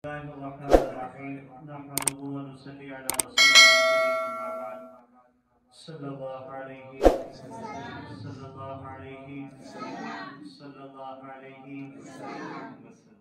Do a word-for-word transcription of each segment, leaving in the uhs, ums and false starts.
الله الرحمن الرحيم نحمده ونصلي على رسوله الكريم أما بعد صلى الله عليه صلى الله عليه صلى الله عليه وسلم۔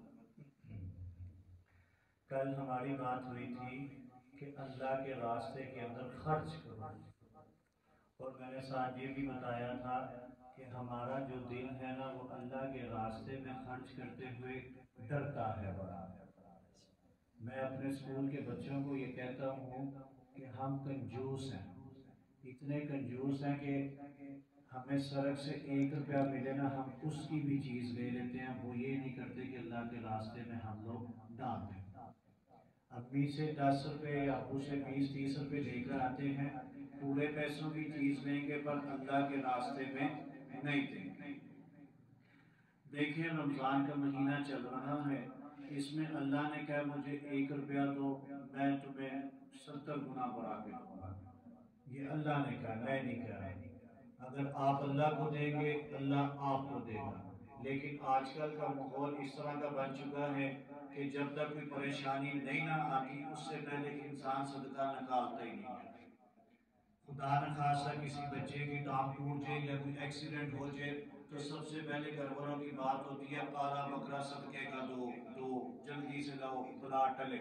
کل ہماری بات ہوئی تھی کہ اللہ کے راستے کے اندر خرچ کرو، اور میں نے ساتھ یہ بھی بتایا تھا کہ ہمارا جو دل ہے نا وہ اللہ کے راستے میں خرچ کرتے ہوئے ڈرتا ہے بڑا۔ میں اپنے اسکول کے بچوں کو یہ کہتا ہوں کہ ہم کنجوس ہیں، اتنے کنجوس ہیں کہ ہمیں سڑک سے ایک روپیہ ملے نا ہم اس کی بھی چیز لے لیتے ہیں، وہ یہ نہیں کرتے کہ اللہ کے راستے میں ہم لوگ ڈال دیں۔ امی سے دس روپے یا ابو سے بیس تیس روپے لے کر آتے ہیں، پورے پیسوں کی چیز لیں گے پر اللہ کے راستے میں نہیں دیں گے۔ دیکھیں رمضان کا مہینہ چل رہا ہے، اس میں اللہ نے کہا مجھے ایک روپیہ دو میں تمہیں ستر گنا بڑھا کے دوں گا، یہ اللہ نے کہا، میں نہیں کہا۔ اگر آپ اللہ کو دیں گے اللہ آپ کو دے گا، لیکن آج کل کا ماحول اس طرح کا بن چکا ہے کہ جب تک کوئی پریشانی نہیں نہ آتی اس سے پہلے انسان صدقہ نکالتا ہی نہیں ہے۔ خدا نہ خواستہ کسی بچے کی ٹانگ ٹوٹ جائے یا کوئی ایکسیڈنٹ ہو جائے تو سب سے پہلے گھر والوں کی بات ہوتی ہے کالا بکرا صدقے کا دو دو جلدی سے لاؤ بلا ٹلے۔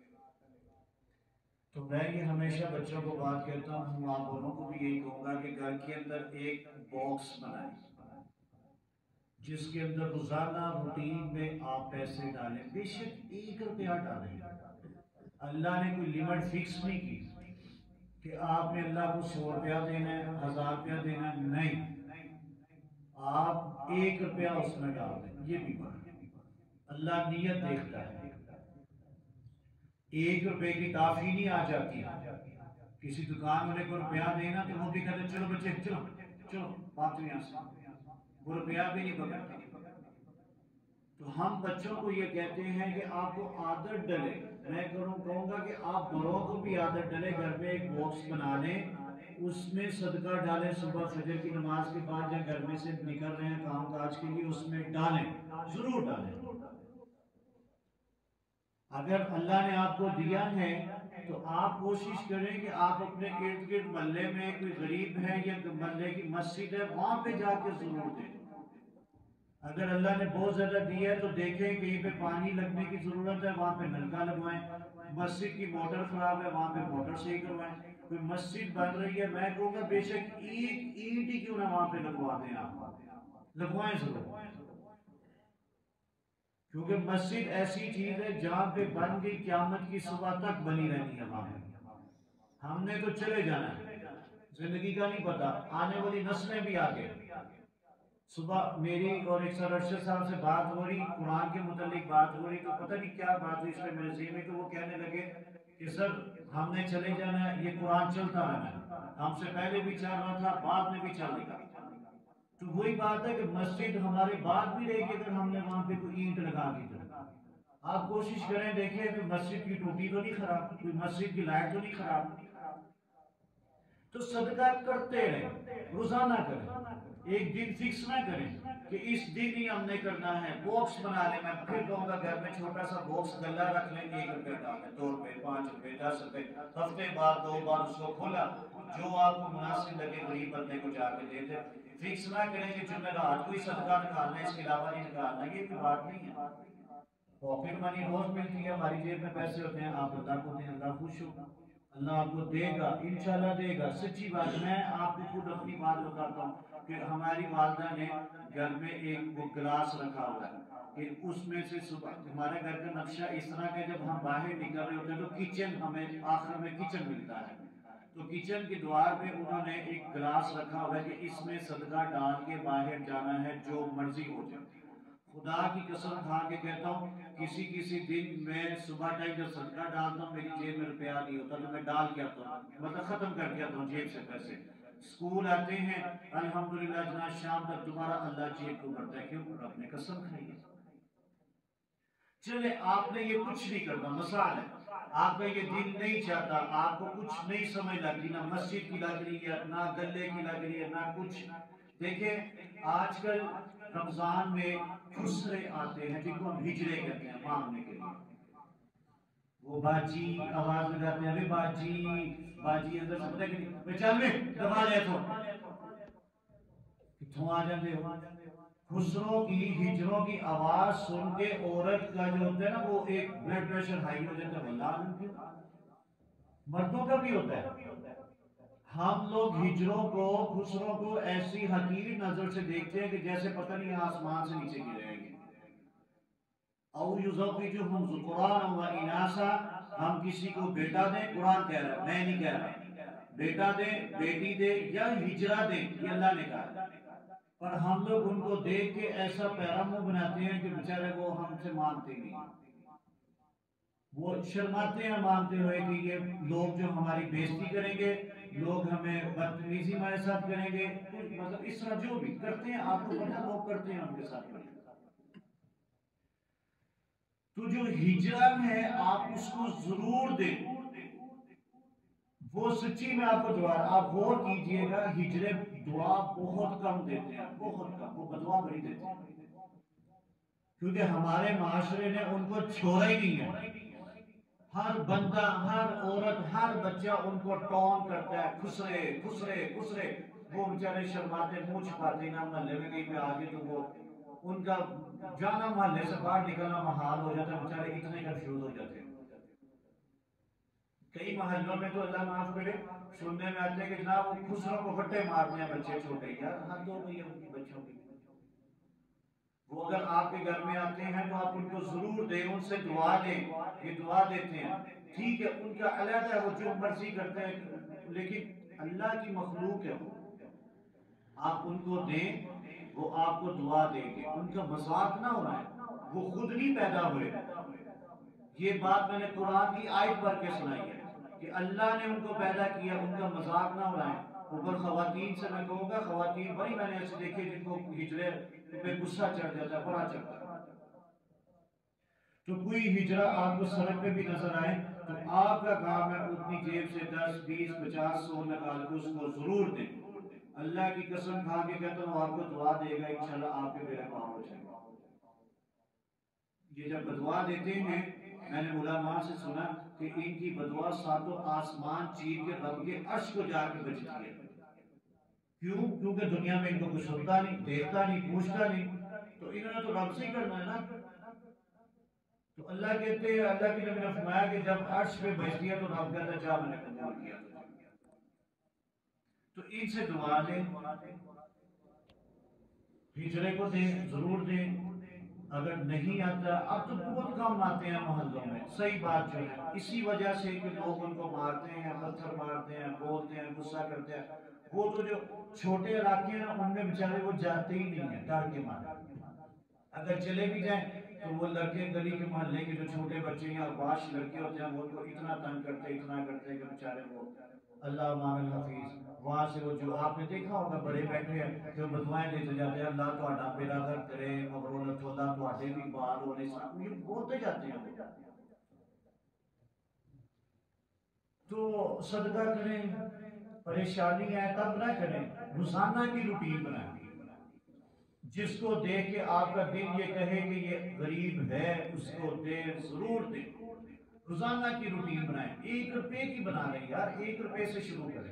تو میں یہ ہمیشہ بچوں کو بات کہتا ہوں، ماں بہنوں کو بھی یہی کہوں گا کہ گھر کے اندر ایک باکس بنائیں جس کے اندر روزانہ روٹین میں آپ پیسے ڈالیں، بے شک ایک روپیہ ڈالیں۔ اللہ نے کوئی لیمٹ فکس نہیں کی کہ آپ نے اللہ کو سو روپیہ دینا ہے ہزار روپیہ دینا ہے، نہیں، آپ ایک روپیہ اس میں ڈال دیں، یہ بھی بات اللہ نیت دیکھتا ہے۔ ایک روپے کی ٹافی نہیں آ جاتی، کسی دکان والے کو روپیہ دینا تو وہ بھی کہتے چلو بچے چلو چلو بات یہاں سے، وہ روپیہ بھی نہیں پکڑتا۔ تو ہم بچوں کو یہ کہتے ہیں کہ آپ کو عادت ڈلے، میں کہوں گا کہ آپ بڑوں کو بھی عادت ڈلے، گھر میں ایک باکس بنا لیں، اس میں صدقہ ڈالیں، صبح فجر کی نماز کے بعد یا گھر میں سے نکل رہے ہیں کام کاج کے لیے اس میں ڈالیں، ضرور ڈالیں۔ اگر اللہ نے آپ کو دیا ہے تو آپ کوشش کریں کہ آپ اپنے ارد گرد محلے میں کوئی غریب ہے یا محلے کی مسجد ہے وہاں پہ جا کے ضرور دیں۔ اگر اللہ نے بہت زیادہ دیا ہے تو دیکھیں کہیں پہ پانی لگنے کی ضرورت ہے وہاں پہ نلکا لگوائیں، مسجد کی موٹر خراب ہے وہاں پہ موٹر صحیح کروائیں، کوئی مسجد بن رہی ہے میں کہوں گا بے شک ایک اینٹ ہی کیوں نہ وہاں پہ لگوا دیں، آپ لگوائیں ضرور، کیونکہ مسجد ایسی چیز ہے جہاں پہ بن گئی قیامت کی صبح تک بنی رہنی ہے۔ وہاں پہ ہم نے تو چلے جانا ہے، زندگی کا نہیں پتا، آنے والی نسلیں بھی آگے۔ صبح میری اور ایک سر ارشد صاحب سے بات ہو رہی، قرآن کے متعلق بات ہو رہی، تو پتہ نہیں کیا بات ہوئی اس میں میرے ذہن میں، تو وہ کہنے لگے کہ سر ہم نے چلے جانا ہے، یہ قرآن چلتا رہنا ہے، ہم سے پہلے بھی چل رہا تھا بعد میں بھی چل رہا۔ تو وہی بات ہے کہ مسجد ہمارے بعد بھی رہے گی اگر ہم نے وہاں پہ کوئی اینٹ لگا دی تو۔ آپ کوشش کریں دیکھیں کہ مسجد کی ٹوٹی تو نہیں خراب، کوئی مسجد کی لائٹ تو نہیں خراب۔ تو صدقہ کرتے رہیں، روزانہ کریں، ایک دن فکس نہ کریں کہ اس دن ہی ہم نے کرنا ہے، باکس بنا لیں۔ میں پھر کہوں گا گھر میں چھوٹا سا باکس گلہ رکھ لیں، ایک روپے ڈالیں، دو روپے پانچ روپے دس روپے، ہفتے بعد دو بار اس کو کھولا، جو آپ کو مناسب لگے غریب بندے کو جا کے دے دیں۔ فکس نہ کریں کہ جمعرات کو ہی صدقہ نکالنا ہے اس کے علاوہ نہیں نکالنا، یہ کوئی بات نہیں ہے۔ پاکٹ منی روز ملتی ہے، ہماری جیب میں پیسے ہوتے ہیں، آپ اللہ کو دیں، اللہ خوش ہوگا، اللہ آپ کو دے گا، انشاءاللہ دے گا۔ سچی بات، میں آپ کو خود اپنی بات بتاتا ہوں کہ ہماری والدہ نے گھر میں ایک وہ گلاس رکھا ہوا ہے کہ اس میں سے صبح، ہمارے گھر کا نقشہ اس طرح کہ جب ہم باہر نکل رہے ہوتے ہیں تو کچن ہمیں آخر میں کچن ملتا ہے، تو کچن کی دوار پہ انہوں نے ایک گلاس رکھا ہوا ہے کہ اس میں صدقہ ڈال کے باہر جانا ہے جو مرضی ہو جائے۔ خدا کی قسم کھا کے کہتا ہوں کسی کسی دن میں صبح ٹائم جب صدقہ ڈالتا ہوں میری جیب میں روپیہ نہیں ہوتا تو میں ڈال کے آتا ہوں، مطلب ختم کر کے آتا ہوں جیب سے پیسے۔ اسکول آتے ہیں الحمدللہ جناب شام تک دوبارہ اللہ جیب کو بھرتا ہے، کیوں؟ رب نے قسم کھائی ہے۔ چلے آپ نے یہ کچھ نہیں کرنا، مثال ہے آپ کا یہ دل نہیں چاہتا، آپ کو کچھ نہیں سمجھ لگ رہی، نہ مسجد کی لگ رہی ہے نہ گلے کی لگ رہی ہے نہ کچھ۔ دیکھیں آج کل رمضان میں خسرے آتے ہیں جن کو ہم ہجرے کہتے ہیں مانگنے کے لیے، وہ باجی آواز لگاتے ہیں، ابھی باجی باجی اندر سے پتہ کہ نہیں چل میں دبا لے تو کتوں آ جاتے ہو۔ خسروں کی ہجروں کی آواز سن کے عورت کا جو ہوتا ہے نا وہ ایک بلڈ پریشر ہائی ہو جاتا ہے، اللہ مردوں کا بھی ہوتا ہے۔ ہم لوگ ہجروں کو خسروں کو ایسی حقیر نظر سے دیکھتے ہیں کہ جیسے پتہ نہیں آسمان سے نیچے گرے گے۔ او یزوجہم ذکرانا و اناسا، ہم کسی کو بیٹا دیں، قرآن کہہ رہا ہے، میں نہیں کہہ رہا، بیٹا دیں بیٹی دیں یا ہجرہ دیں، یہ اللہ نے کہا، پر ہم لوگ ان کو دیکھ کے ایسا پیرامو بناتے ہیں کہ بیچارے وہ ہم سے مانتے نہیں، وہ شرماتے ہیں مانتے ہوئے کہ یہ لوگ جو ہماری بےزتی کریں گے، لوگ ہمیں بدتمیزی ہمارے ساتھ کریں گے، مطلب اس طرح جو بھی کرتے ہیں آپ کو پتہ لوگ کرتے ہیں ان کے ساتھ۔ تو جو ہجرہ ہے آپ اس کو ضرور دیں، وہ سچی میں آپ کو دعا، آپ غور کیجئے گا ہجرے دعا بہت کم دیتے ہیں، بہت کم، وہ بدعا بڑی دیتے ہیں، کیونکہ ہمارے معاشرے نے ان کو چھوڑا ہی نہیں ہے۔ ہر بندہ، ہر عورت، ہر بچہ ان کو ٹون کرتا ہے، خسرے خسرے خسرے، وہ بیچارے شرماتے منہ چھپاتے نہ محلے میں کہیں پہ آگے تو وہ ان کا جانا محلے سے باہر نکلنا محال ہو جاتا ہے، بیچارے اتنے کنفیوز ہو جاتے ہیں۔ کئی محلوں میں تو اللہ معاف کرے سننے میں آتے ہیں کہ جناب وہ خسروں کو پھٹے مارتے ہیں بچے چھوٹے، یار حد ہو گئی ہے ان کی بچوں کی۔ وہ اگر آپ کے گھر میں آتے ہیں تو آپ ان کو ضرور دیں، ان سے دعا دیں، یہ دعا دیتے ہیں، ٹھیک ہے ان کا علیحدہ ہے، وہ جو مرضی کرتے ہیں، لیکن اللہ کی مخلوق ہے، آپ ان کو دیں، وہ آپ کو دعا دیں گے، ان کا مذاق نہ ہو رہا ہے، وہ خود نہیں پیدا ہوئے۔ یہ بات میں نے قرآن کی آیت پڑھ کے سنائی ہے کہ اللہ نے ان کو پیدا کیا، ان کا مذاق نہ ہو رہا ہے۔ اوپر خواتین سے میں کہوں گا، خواتین بڑی میں نے ایسے دیکھے جن کو ہجرے پہ غصہ چڑھ جاتا ہے، بڑا چڑھتا ہے۔ تو کوئی ہجرہ آپ کو سڑک پہ بھی نظر آئے تو آپ کا کام ہے اپنی جیب سے دس بیس پچاس سو نکال کے اس کو ضرور دیں۔ اللہ کی قسم کھا کے کہتا ہوں آپ کو دعا دے گا، انشاءاللہ آپ کے میرے کام ہو جائے گا۔ یہ جب بدعا دیتے ہیں، میں نے علماء سے سنا کہ ان کی بدعا ساتوں آسمان چیر کے رب کے عرش کو جا کے بجتی ہے۔ کیوں؟ کیونکہ دنیا میں ان کو کچھ ہوتا نہیں، دیکھتا نہیں، پوچھتا نہیں، تو انہوں نے تو رب سے ہی کرنا ہے نا۔ تو اللہ کہتے ہیں، اللہ کی نبی نے فرمایا کہ جب عرش پہ بجتی ہے تو رب کہتا ہے جا میں نے قبول کیا۔ تو ان سے دعا لیں، ہجرے کو دیں، ضرور دیں۔ اگر نہیں آتا، اب تو بہت کم آتے ہیں محلوں میں، صحیح بات جو ہے، اسی وجہ سے کہ لوگ ان کو مارتے ہیں، پتھر مارتے ہیں، بولتے ہیں، غصہ کرتے ہیں۔ وہ تو جو چھوٹے علاقے ہیں نا ان میں بیچارے وہ جاتے ہی نہیں ہیں ڈر کے مارے، اگر چلے بھی جائیں تو وہ لڑکے گلی کے محلے کے جو چھوٹے بچے ہیں اور باش لڑکے ہوتے ہیں وہ ان کو اتنا تنگ کرتے اتنا کرتے کہ بیچارے وہ اللہ مان الحفیظ، وہاں سے وہ جو آپ نے دیکھا ہوگا بڑے بیٹھے ہیں جو بدوائیں دیتے جاتے ہیں، اللہ تہاڈا بیڑا غرق کرے، مغرور اللہ تہاڈے بھی بال ہونے سب یہ بولتے جاتے ہیں۔ تو صدقہ کریں، پریشانی ہے تب نہ کریں، روزانہ کی روٹین بنائیں، جس کو دیکھ کے آپ کا دل یہ کہے کہ یہ غریب ہے اس کو دے، ضرور دیں۔ روزانہ کی روٹین بنائیں، ایک روپے کی بنا لیں یار، ایک روپے سے شروع کریں۔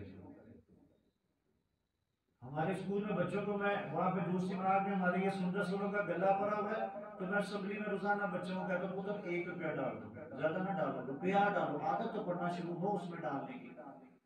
ہمارے اسکول میں بچوں کو میں وہاں پہ دوسری مراد میں ہمارے یہ سندر سنوں کا گلا پڑا ہوا ہے تو میں اسمبلی میں روزانہ بچوں کو کہتا ہوں پتر ایک روپیہ ڈال دو، زیادہ نہ ڈالو، روپیہ ڈالو، عادت تو پڑھنا شروع ہو اس میں ڈالنے کی۔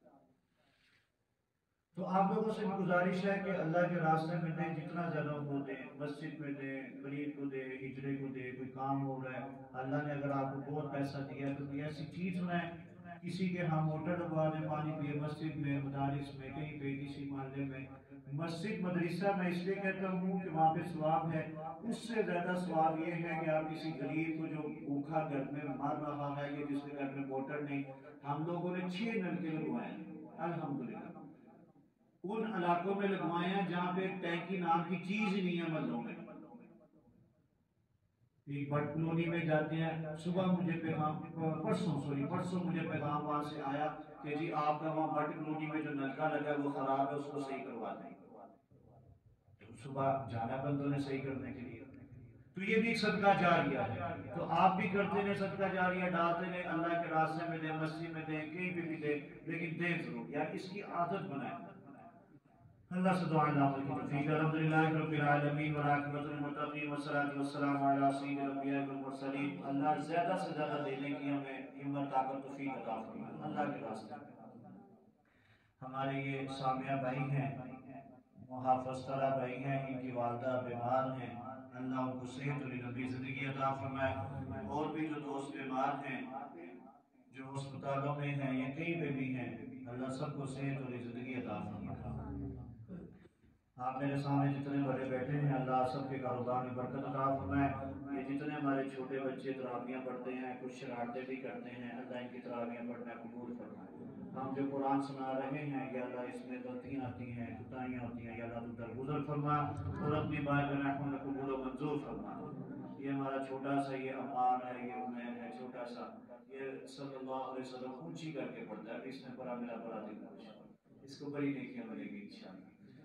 تو آپ لوگوں سے بھی گزارش ہے کہ اللہ کے راستے میں دیں، جتنا زیادہ وہ دیں، مسجد میں دیں، غریب کو دیں، ہجرے کو دیں، کوئی کام ہو رہا ہے، اللہ نے اگر آپ کو بہت پیسہ دیا تو کوئی ایسی چیز بنائیں، کسی کے ہم موٹر لگوا دیں، پانی پیے، مسجد میں، مدارس میں، کہیں پہ کسی محلے میں۔ مسجد مدرسہ میں اس لیے کہتا ہوں کہ وہاں پہ ثواب ہے، اس سے زیادہ ثواب یہ ہے کہ آپ کسی غریب کو جو بھوکا گھر میں مر رہا ہے یا جس کے گھر میں موٹر نہیں، ہم لوگوں نے چھ نلکے لگوائے ہیں الحمدللہ، ان علاقوں میں لگوائے ہیں جہاں پہ ٹینکی نام کی چیز ہی نہیں ہے محلوں میں۔ ایک بٹ کلونی میں جاتے ہیں، صبح مجھے پیغام، پرسوں سوری پرسوں مجھے پیغام وہاں سے آیا کہ جی آپ کا وہاں بٹ کلونی میں جو نلکا لگا ہے وہ خراب ہے، اس کو صحیح کروا دیں۔ صبح جانا بندوں نے صحیح کرنے کے لیے، تو یہ بھی صدقہ جاریہ ہے. تو آپ بھی کرتے رہے صدقہ جاریہ ڈالتے رہے, اللہ کے راستے میں دیں, مسجد میں دیں, کہیں پہ بھی دیں, لیکن دیں ضرور, یا اس کی عادت بنائیں. اللہ سے دعا اللہ کی توفیق. الحمدللہ رب العالمین والعاقبۃ للمتقین والصلاۃ والسلام علی سید الانبیاء والمرسلین. اللہ زیادہ سے زیادہ دینے کی ہمیں ہمت طاقت توفیق عطا فرمائے اللہ کے راستے میں. ہمارے یہ سامیہ بھائی ہیں, محافظ طلح بھائی ہیں, ان کی والدہ بیمار ہیں, اللہ ان کو صحت اور لمبی زندگی عطا فرمائے. اور بھی جو دوست بیمار ہیں, جو ہسپتالوں میں ہیں یا کہیں پہ بھی ہیں, اللہ سب کو صحت اور زندگی عطا فرمائے. آپ میرے سامنے جتنے بڑے بیٹھے ہیں, اللہ سب کے کاروبار میں برکت عطا فرمائے. یہ جتنے ہمارے چھوٹے بچے تراویحاں پڑھتے ہیں, کچھ شرارتیں بھی کرتے ہیں, اللہ ان کی تراویحاں پڑھنا قبول فرمائے. ہم جو قرآن سنا رہے ہیں, یا اللہ اس میں غلطیاں آتی ہیں, کوتاہیاں ہوتی ہیں, یا اللہ تو درگزر فرما اور اپنی بات میں رحم قبول و منظور فرما. یہ ہمارا چھوٹا سا یہ عمار ہے, یہ عمیر ہے چھوٹا سا, یہ صلی اللہ علیہ وسلم اونچی کر کے پڑھتا ہے, اس میں بڑا میرا بڑا دل خوش ہے, اس کو بڑی نیکیاں ملے گی انشاءاللہ.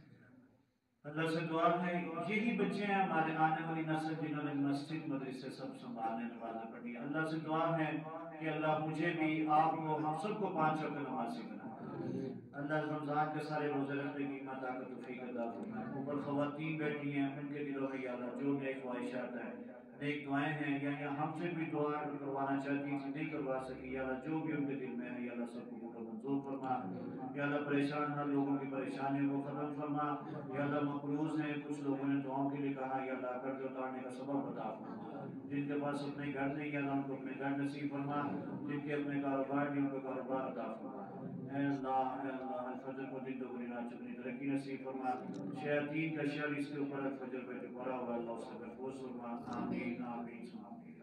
اللہ سے دعا ہے, یہی بچے ہیں ہمارے آنے والی نسل جنہوں نے مسجد مدرسے سب سنبھالنے نمازیں پڑھی. اللہ سے دعا ہے کہ اللہ مجھے بھی, آپ کو, ہم سب کو پانچ وقت نمازی بنا. اللہ رمضان کے سارے روزے رکھنے کی ہمت طاقت توفیق عطا فرمائے. اوپر خواتین بیٹھی ہیں, ان کے دلوں میں یا اللہ جو نیک خواہشات ہیں, نیک دعائیں ہیں, یا یا ہم سے بھی دعا کروانا چاہتی تھی نہیں کروا سکی, یا اللہ جو بھی ان کے دل میں ہے, یا اللہ سب کو قبول و منظور فرما. یا اللہ پریشان ہر لوگوں کی پریشانیوں کو ختم فرما. یا اللہ مقروض ہیں, کچھ لوگوں نے دعاؤں کے لیے کہا, یا اللہ قرض اتارنے کا سبب عطا فرما. جن کے پاس اپنے گھر نہیں, یا اللہ ان کو اپنے گھر نصیب فرما. جن کے اپنے کاروبار نہیں, ان کو کاروبار عطا فرما. اے اللہ, اے اللہ, الفجر کو دن دوگنی رات چگنی ترقی نصیب فرما. شیاطین کا شر اس کے اوپر الفجر پہ جو پڑا ہوا, اللہ اس سے محفوظ فرما. آمین آمین آمین.